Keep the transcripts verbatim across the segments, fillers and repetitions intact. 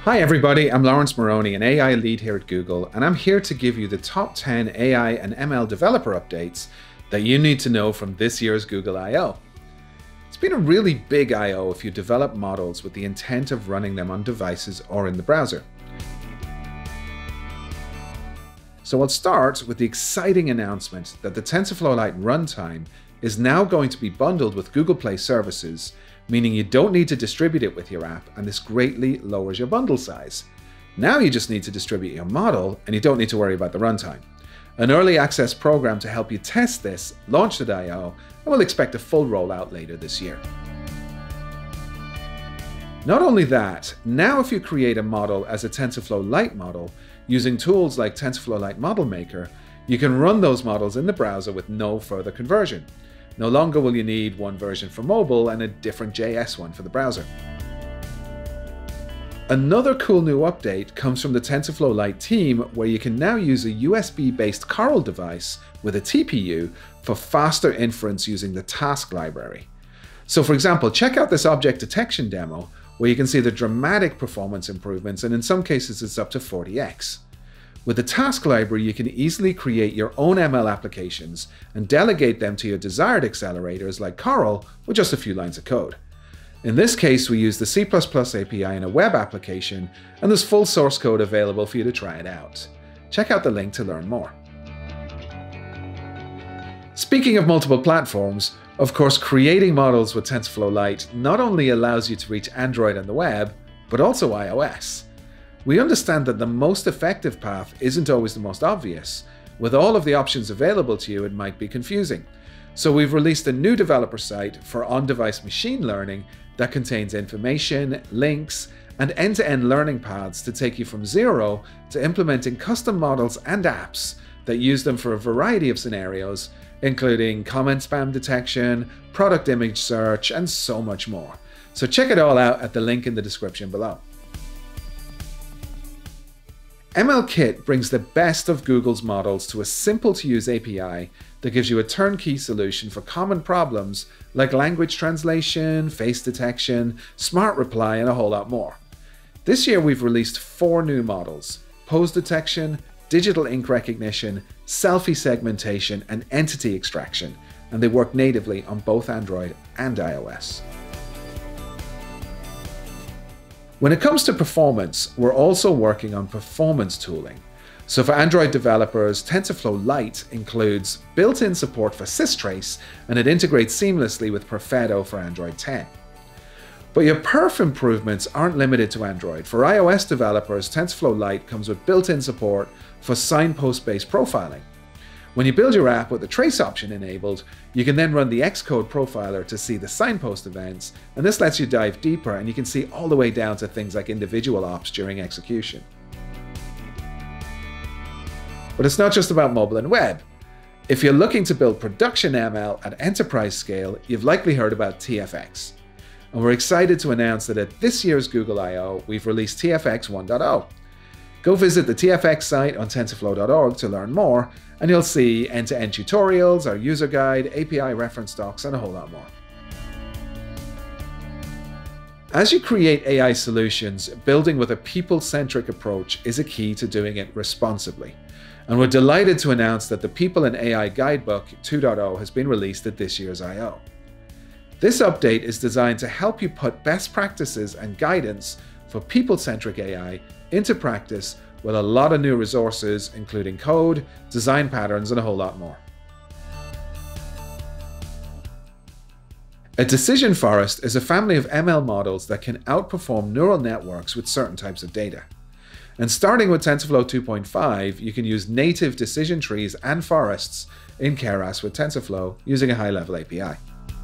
Hi everybody, I'm Laurence Moroney, an A I lead here at Google, and I'm here to give you the top ten A I and M L developer updates that you need to know from this year's Google I O. It's been a really big I O if you develop models with the intent of running them on devices or in the browser. So I'll start with the exciting announcement that the TensorFlow Lite runtime is now going to be bundled with Google Play services, meaning you don't need to distribute it with your app, and this greatly lowers your bundle size. Now you just need to distribute your model, and you don't need to worry about the runtime. An early access program to help you test this launched at I O, and we'll expect a full rollout later this year. Not only that, now if you create a model as a TensorFlow Lite model, using tools like TensorFlow Lite Model Maker, you can run those models in the browser with no further conversion. No longer will you need one version for mobile and a different J S one for the browser. Another cool new update comes from the TensorFlow Lite team, where you can now use a U S B-based Coral device with a T P U for faster inference using the task library. So for example, check out this object detection demo, where you can see the dramatic performance improvements, and in some cases it's up to forty x. With the task library, you can easily create your own M L applications and delegate them to your desired accelerators like Coral with just a few lines of code. In this case, we use the C plus plus A P I in a web application, and there's full source code available for you to try it out. Check out the link to learn more. Speaking of multiple platforms, of course, creating models with TensorFlow Lite not only allows you to reach Android and the web, but also iOS. We understand that the most effective path isn't always the most obvious. With all of the options available to you, it might be confusing. So we've released a new developer site for on-device machine learning that contains information, links, and end-to-end learning paths to take you from zero to implementing custom models and apps that use them for a variety of scenarios, including comment spam detection, product image search, and so much more. So check it all out at the link in the description below. M L Kit brings the best of Google's models to a simple-to-use A P I that gives you a turnkey solution for common problems like language translation, face detection, smart reply, and a whole lot more. This year we've released four new models: pose detection, digital ink recognition, selfie segmentation, and entity extraction, and they work natively on both Android and iOS. When it comes to performance, we're also working on performance tooling. So for Android developers, TensorFlow Lite includes built-in support for systrace, and it integrates seamlessly with Perfetto for Android ten. But your perf improvements aren't limited to Android. For iOS developers, TensorFlow Lite comes with built-in support for signpost-based profiling. When you build your app with the trace option enabled, you can then run the Xcode profiler to see the signpost events, and this lets you dive deeper, and you can see all the way down to things like individual ops during execution. But it's not just about mobile and web. If you're looking to build production M L at enterprise scale, you've likely heard about T F X. And we're excited to announce that at this year's Google I O, we've released T F X one point oh. Go visit the T F X site on tensorflow dot org to learn more, and you'll see end-to-end tutorials, our user guide, A P I reference docs, and a whole lot more. As you create A I solutions, building with a people-centric approach is a key to doing it responsibly. And we're delighted to announce that the People in A I Guidebook two point oh has been released at this year's I O. This update is designed to help you put best practices and guidance for people-centric A I into practice with a lot of new resources, including code, design patterns, and a whole lot more. A decision forest is a family of M L models that can outperform neural networks with certain types of data. And starting with TensorFlow two point five, you can use native decision trees and forests in Keras with TensorFlow using a high-level A P I.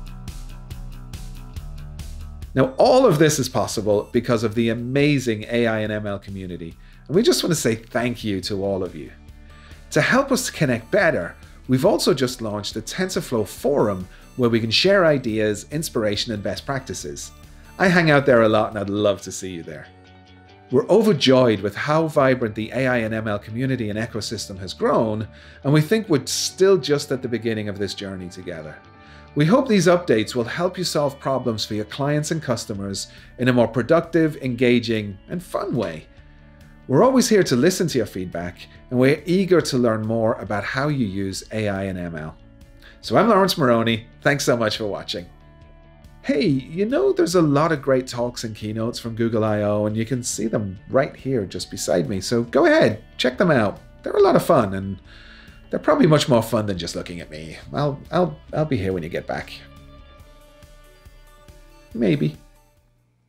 Now, all of this is possible because of the amazing A I and M L community, and we just want to say thank you to all of you. To help us to connect better, we've also just launched the TensorFlow Forum, where we can share ideas, inspiration, and best practices. I hang out there a lot, and I'd love to see you there. We're overjoyed with how vibrant the A I and M L community and ecosystem has grown, and we think we're still just at the beginning of this journey together. We hope these updates will help you solve problems for your clients and customers in a more productive, engaging, and fun way. We're always here to listen to your feedback, and we're eager to learn more about how you use A I and M L. So I'm Laurence Moroney. Thanks so much for watching. Hey, you know there's a lot of great talks and keynotes from Google I O, and you can see them right here just beside me. So go ahead, check them out. They're a lot of fun, and they're probably much more fun than just looking at me. I'll, I'll, I'll be here when you get back. Maybe.